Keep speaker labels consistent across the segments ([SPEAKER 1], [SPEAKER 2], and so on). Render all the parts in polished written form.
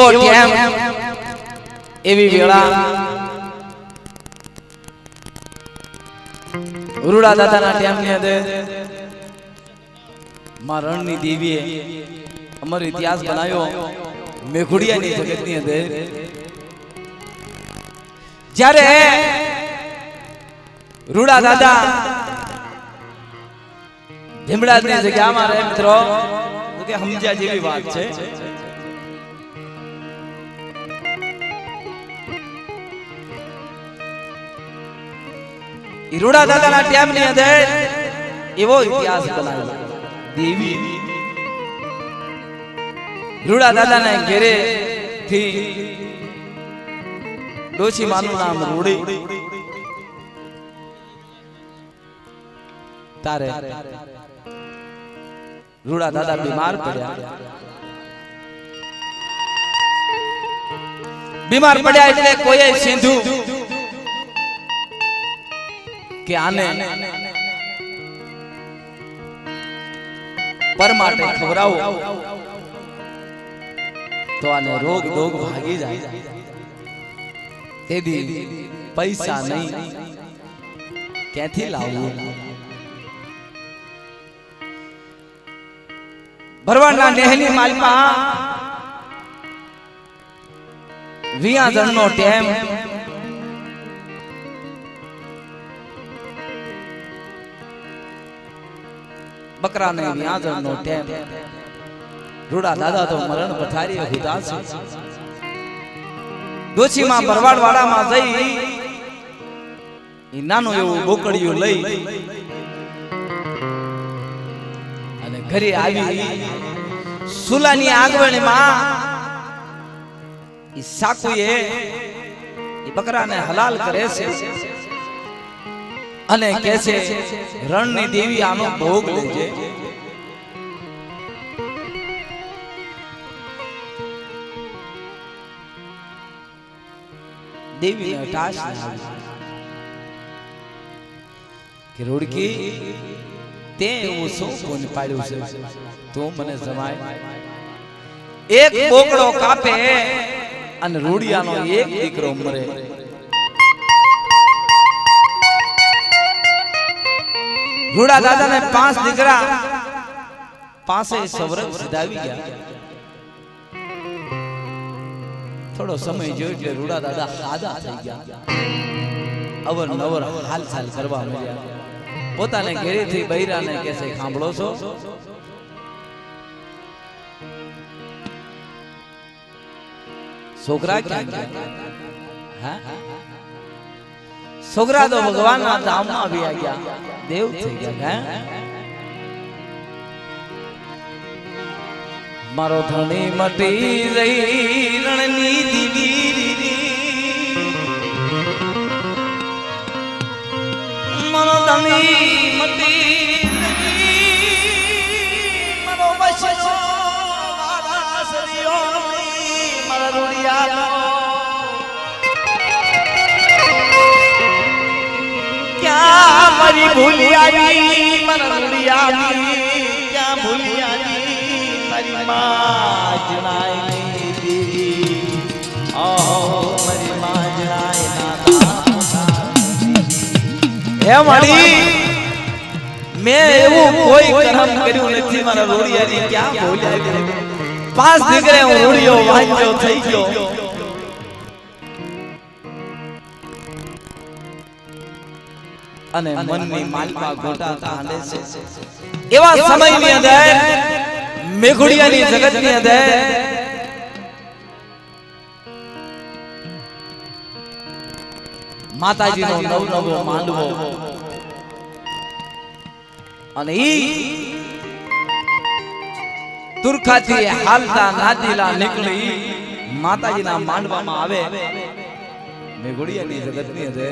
[SPEAKER 1] એવો ટાઈમ એવી વેળા રૂડા દાદાના ટાઈમ ની અંદર માં રણની દેવીએ અમર ઇતિહાસ બનાવ્યો મેઘુડિયાની જગતની અંદર જ્યારે રૂડા દાદા ભીમડાની જગ્યામાં રહે મિત્રો તો કે સમજ્યા જેવી વાત છે રૂડા દાદાના ટાઈમની અંદર એવો ઇતિહાસ બનાવ્યો દેવી રૂડા દાદાના ઘેરે થી ડોશી માનું નામ રૂડી તારે રૂડા દાદા બીમાર પડ્યા એટલે કોઈએ સિંધુ કે આને પરમાટે ખવરાવો તો આને રોગ દોગ ભાગી જાય તેદી પૈસા નહીં ક્યાંથી લાવવું ભરવાડના નેહની માલમાં વિયા જણનો ટેમ બકરાને વિયા જણનો ટેમ રૂડા દાદા તો મરણ પથારી ઉદાસ ડોશીમાં ભરવાડ વાડામાં જઈ ઈ નાનું એવું બોકડિયું લઈ અને ઘરે આવી સુલાની આગવણીમાં ઈ સાકુએ ઈ બકરાને હલાલ કરે છે અને કહે છે રણની દેવી આનો ભોગ લેજે देवी ने टाश कि रुड़की ते वो सो कोन पाड्यो छे तो मने जमाय एक बोकड़ो कापे अन रूडियानो एक दीकरो मरे रूड़ा दादा ने 5 दीकरा पासे सवरक सिधावी गया थोड़ो समय जो એટલે રૂડા દાદા ખાધા થઈ ગયા અવર નવર હાલચાલ કરવા મળ્યા પોતાને ઘરેથી બૈરાને કહેશે સાંભળો છો છોકરા ક્યાં ગયા હા છોકરા તો ભગવાનના ધામમાં આવી ગયા દેવ થઈ ગયા હે मारो धनी मटी रही रणनी दीवी मारो धनी मटी रही मारो बसो वारासरियो मारा रुड़िया क्या मरी भूलिया मारा रुड़िया क्या भूलिया मरी माँ जनाए देवी ओ मरी माँ जनाए नाता हे मड़ी मैं एवो कोई कर्म कर्યું નથી મારા રોડિયાની ક્યાં બોલ્યા 5 દીકરે હું રોડિયો વાંચ્યો થઈ ગયો અને મનની માલપા ગોટા તાંડે છે એવા સમયની અંદર મેઘુડિયાની જગતની અંદર માતાજીનો નવનવો માંડવો અને ઈ તુરખાથી હાલતા નાદીલા નીકળી માતાજીના માંડવામાં આવે મેઘુડિયાની જગતની અંદર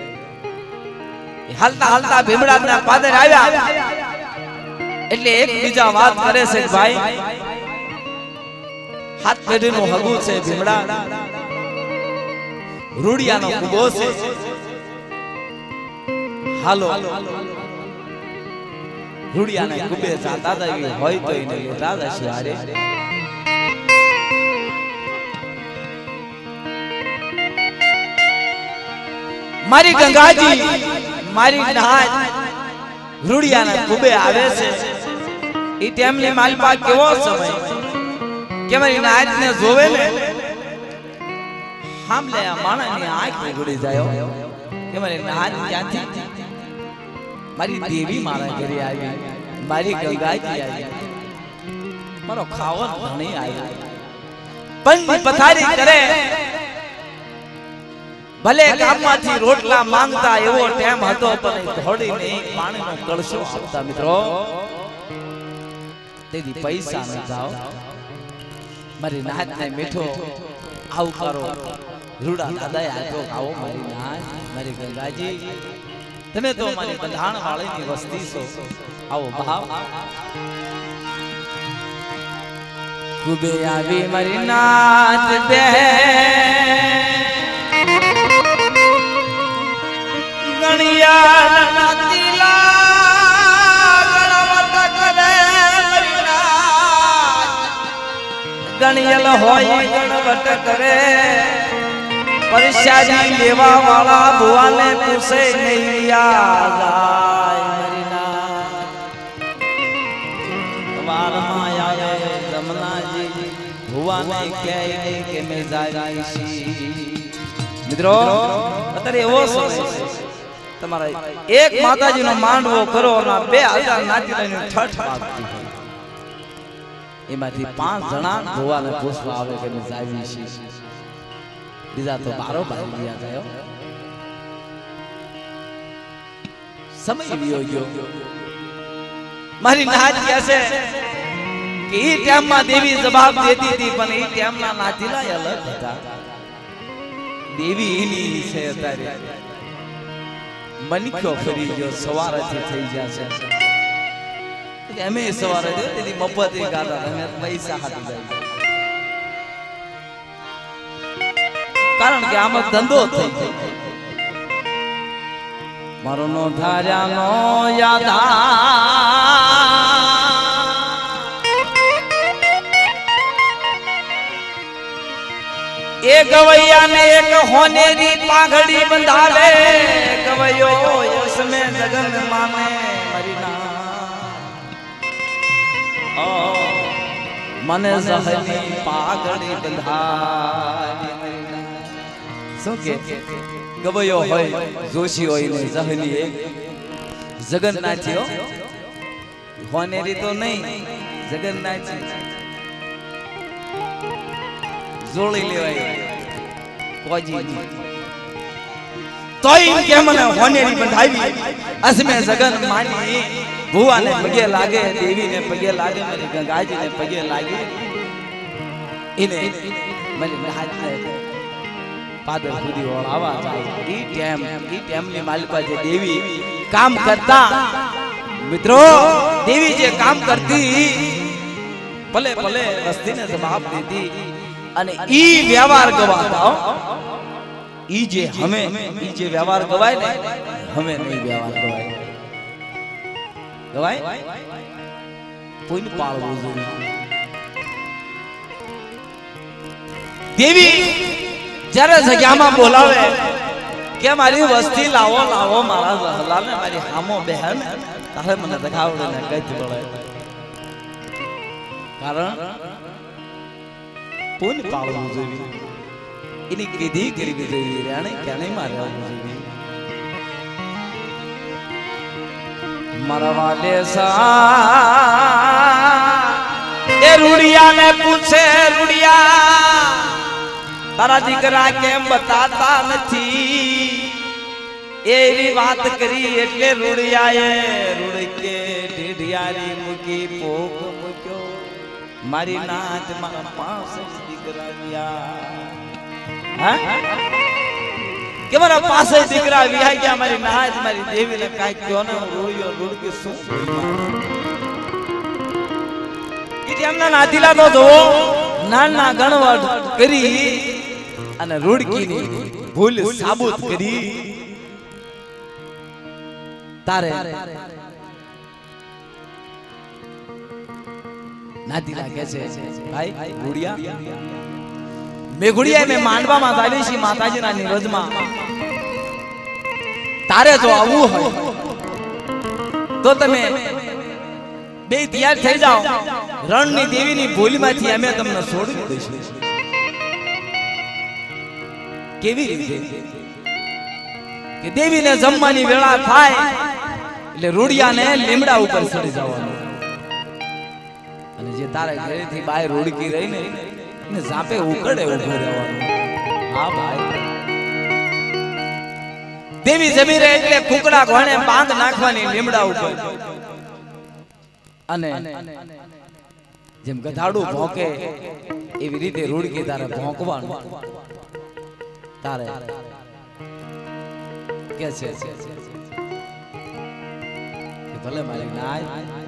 [SPEAKER 1] હાલતા હાલતા ભીમડાના પાદર આવ્યા એટલે એક બીજા વાત કરે છે ભાઈ હાથ પેઢીનો હગુ છે ભીમડા રૂડિયાનો કુબો છે હાલો રૂડિયાને કુબે જાતા હોય તો એને લેતા જશે આરે મારી ગંગાજી મારી નાચ રૂડિયાના ખૂબે આવે છે ઈ ટાઈમની માલપા કેવો સમય કે મારી નાચને જોવે ને સાંભળે આ માણસની આંખ ઉઘડી જાય કે મારી નાચ ક્યાંથી મારી દેવી મારા ઘરે આવી મારી ગંગાજી આવી મારો ખાવો ધણી આવી પંજ પથારી કરે ભલે ગામમાંથી રોટલા માંગતા એવો ટાઈમ હતો પણ ધોડીને પાણીનો કળશો આપતા મિત્રો તેથી પૈસા ન જાઓ મારી નાચને મીઠો આવકારો રૂડા દાદાએ આપ્યો આવો મારી નાચ મારી ગંગાજી તમે તો મારી બંધાણ વાળીની વસ્તી છો આવો ભાવ કુબે આવી મારી નાચ બે ગણિયા નાતીલા ગણવટ કરે મારી નાચ ગણિયલ હોય ગણવટ કરે પરસાદી લેવા વાળા ભુવાને પૂછે નહીં જાય મારી નાચ વારમાં આવે જમનાજી ભુવાને કહે કે મે જાય છી મિત્રો અત્યારે એવો સમય છે તમારા એક માતાજીનો માંડવો કરો અને 2000 નાતી લઈને ઠઠ વાગતી એમાંથી 5 જણા ભુવાને પૂછવા આવે કે મે જાય છી બીજા તો બારો બાર ગયા ગયો સમય વિયો ગયો મારી નાચ કહે છે કે ઈ ટાઈમમાં દેવી જવાબ દેતી હતી પણ ઈ ટાઈમના નાતીલા અલગ હતા દેવી એની છે અત્યારે મનખ્યો ફરી ગયો સવારથી થઈ જશે એટલે અમે સવારે જો તેથી મફત ગાતા અમે પૈસા હાટી જાય કારણ કે આમાં ધંધો થઈ જાય મારો નો ધાર્યાનો યાદા એ ગવૈયા ને એક હોનેરી પાઘડી બંધાવે ગવૈયો યસમે જગન માને મારી ના મને જહની પાઘડી બંધાવે શું કે ગવૈયો હોય જોશી હોય ને જહની એક જગન્નાથીઓ હોનેરી તો નહીં જગન્નાથી જોડી લેવાય કોજી તોય કે મને હોનેરી બંધાવી અસમે જગન માની ભુવાને પગે લાગે દેવીને પગે લાગે મારી ગંગાજીને પગે લાગે ઇને મને હાથને પાદર સુધી ઓળાવા જાય ઈ ટાઈમની માલિકા જે દેવી કામ કરતા મિત્રો દેવી જે કામ કરતી ભલે ભલે વસ્તીને જવાબ દેતી અને ઈ વ્યવહાર ગવાતા ઈ જે વ્યવહાર ગવાય ને હમે નહીં વ્યવહાર ગવાય કોઈને પાળવું જોઈએ દેવી જ્યારે જગ્યામાં બોલાવે કે મારી વસ્તી લાવો મારા હલાને મારી હામો બહેન તારે મને દેખાવડે ને કઈ બોલે કારણ કોઈને પાળવું જોઈએ એની કીધી કરવી જોઈએ રાણે ક્યાં મારવું જોઈએ મારા વાલે એ રૂડિયાને પૂછે રૂડિયા તારા દીકરા કેમ બતાતા નથી એવી વાત કરી એટલે રૂડિયાએ રૂડકે ઢીઢિયારી મૂકી પોક મૂક્યો મારી નાચ મારા પાસે દીકરા ગયા કે મારા પાસે દીકરા વિહાઈ ગયા મારી નાચ મારી દેવીને કાઈ કયો ને રોયો રૂડકે શું ઈ એમના નાતીલા તો જો નાના ગણવટ કરી અને રૂડકીની ભૂલ સાબુત કરી તારે નાતીલા કહે છે ભાઈ ગુડિયા મેઘુડિયા મે માંડવામાં આવી છે માતાજીના નિરોધમાં તારે જો આવવું હોય તો તમે બે તૈયાર થઈ જાઓ, રણની દેવીની ભૂલમાંથી અમે તમને છોડી દઈશું. કેવી રીતે કે દેવીને જમવાની વેળા થાય એટલે રૂડિયાને લીમડા ઉપર ચડી જવાનું, અને જે તારે ઘરેથી બાય રૂડકી રહીને એને ઝાપે ઉકળે ઉભો રહેવાનું. હા ભાઈ, દેવી જમી રહે એટલે કુકડા ઘોણે બાંધ નાખવાની લીમડા ઉપર, અને જેમ ગધાડું ભોંકે એવી રીતે રૂડકી તારે ભોંકવાનું. તારે કે છે ભલે મારી નાચ,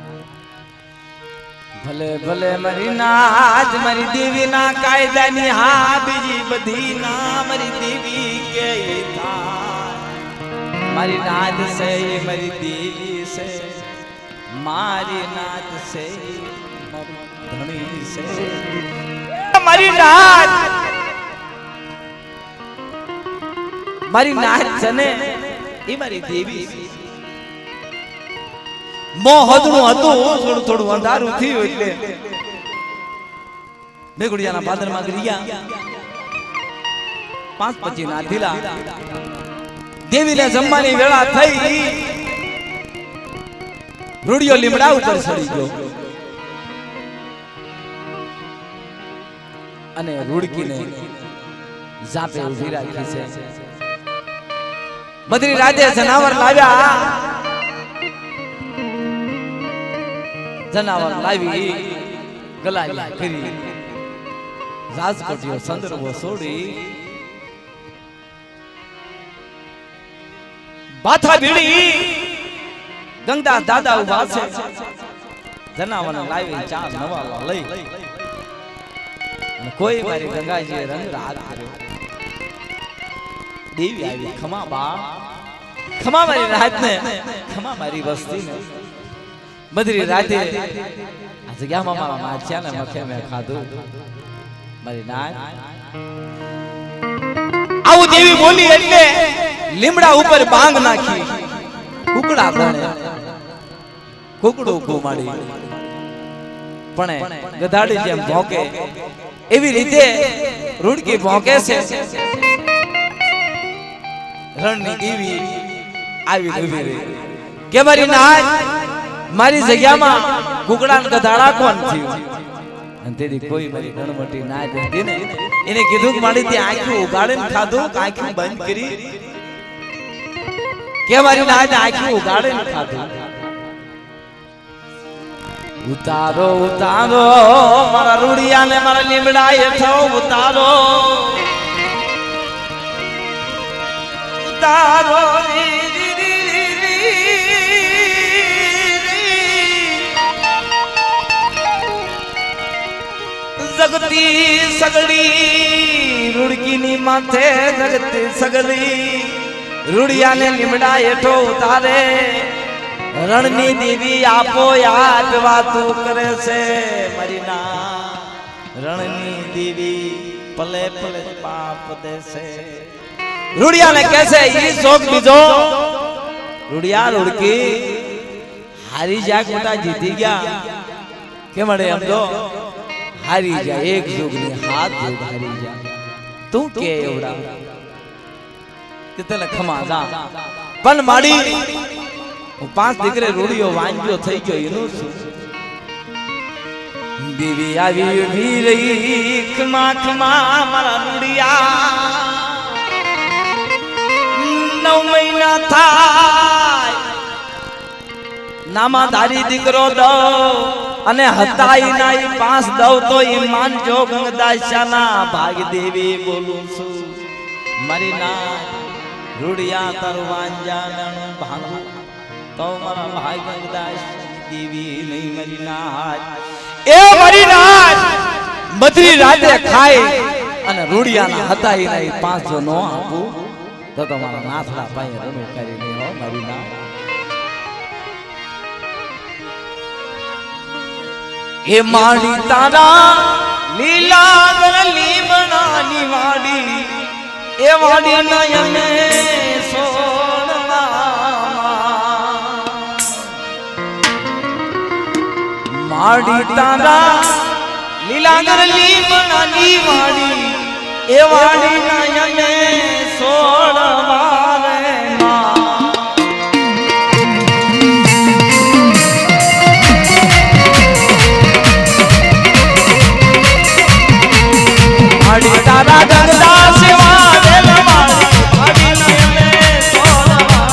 [SPEAKER 1] ભલે ભલે મારી નાચ, મારી દેવી ના કાયદાની હા બીજી બધી ના મારી દેવી કે મારી નાચ છે મારી દેવી છે, મારી નાચ છે ધણી છે, મારી નાચ મારી નાચ છે ને એ મારી દેવી. મોહદનું હતું થોડું થોડું અંધારું થયું એટલે મેઘુડિયાના પાદરમાં ગયા 5:25 ના ધીલા. દેવીને જમવાની વેળા થઈ, રૂડિયો લીમડા ઉપર ચડી ગયો અને રૂડકીને ઝાપે ઊભી રાખી છે. બધી રાતે જનાવર લાવ્યા, જનાવર લાવી ગલાલી કરી રાજકોટીયો સંદર્ભો છોડી બાથા ભીડી ગંગા દાદા ઉભા છે. જનાવર લાવી ચા નવાલા લઈ અને કોઈ મારી ગંગાજીએ રંગ રાત કર્યો. દેવી આવી, ખમા બા, ખમા મારી રાત ને, ખમા મારી વસ્તી ને. બધી રાતે આ જગ્યામાં મારા માછ્યા ને મખે મેં ખાધું મારી નાચ. આવું દેવી બોલી એટલે લીમડા ઉપર બાંગ નાખી, કુકડા ગણે કુકડું ઘુમાડી, પણ ગધાડી જેમ ભોંકે એવી રીતે રૂડકી ભોંકે છે. રણની દેવી આવી ઉભી રહી કે મારી નાચ, મારી જગ્યામાં કુકડા ને ગધાડા કોણ થયું? અને તેથી કોઈ મારી ગણમટી નાચ હતી ને એને કીધું કે મારી ત્યાં આંખું ઉગાડીને ખાધું, આંખું બંધ કરી કે મારી નાચ આંખું ઉગાડીને ખાધું. ઉતારો ઉતારો મારા રૂડિયા ને મારા લીમડા હેઠો ઉતારો, ઉતારો જગતી સગડી રૂડકી ની માથે, જગતી સગડી રૂડિયા ને લીમડા હેઠો ઉતારે. રણની દેવી આપો યાદ વાતું કરે છે મારી ના, રણની દેવી પલે પલે પાપ દેશે. રૂડિયા ને કહેશે ઈ શોક બીજો, રૂડિયા રૂડકી હારી જા, મોટા જીતી ગયા કે મળે એમ તો હારી જા, એક જોગની હાથ જોગ હારી જા. તું કે એવડા કે તને ખમા જા, પણ માડી હું 5 દીકરે રૂડિયો વાંગ્યો થઈ ગયો એનું શું? દેવી આવી ઉભી રહી, ખમા ખમા મારા રૂડિયા. 9 મહિના થાય નામા ધારી દીકરો દઉં અને હતાઈ નાઈ 5 દઉં તો ઈ માનજો ગંગદાસ્યાના ભાગ. દેવી બોલું છું મારી ના રૂડિયા તારું વાંજાનું ભાંગું તો મારા ભાઈ ગંગદાસ દેવી નહીં મારી નાચ. એ મારી નાચ બધી રાતે ખાય અને રૂડિયાના હતાઈ નાઈ 5 જો નો આપું તો તમારા નાથડા ભાઈ રણું કરી નહીં હો મારી નાચ. એ માડી તારા લીલા લીમડાની વાડી, એ વાડી નયને સોણવા માડી તારા લીલાંગર લીમડાની વાડી એ વાડી ના યમે સોળવા રે માં માડી તારા ગંગા સેવા દેલવા વાડી ના યમે સોળવા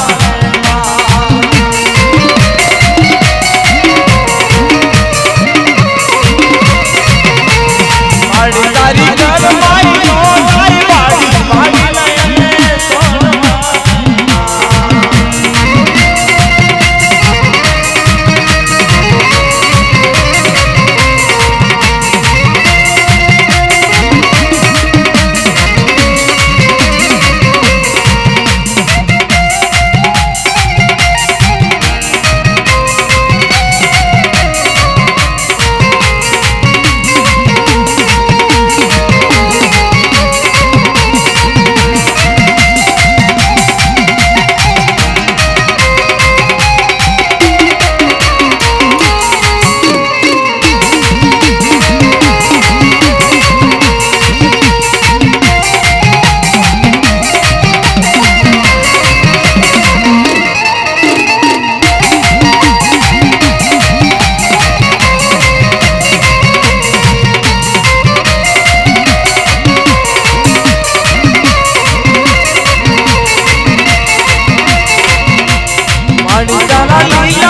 [SPEAKER 1] રે માં તારી ઘરમાઈ નો તારી વાડી વાડી નયને સોળવા માડી તારા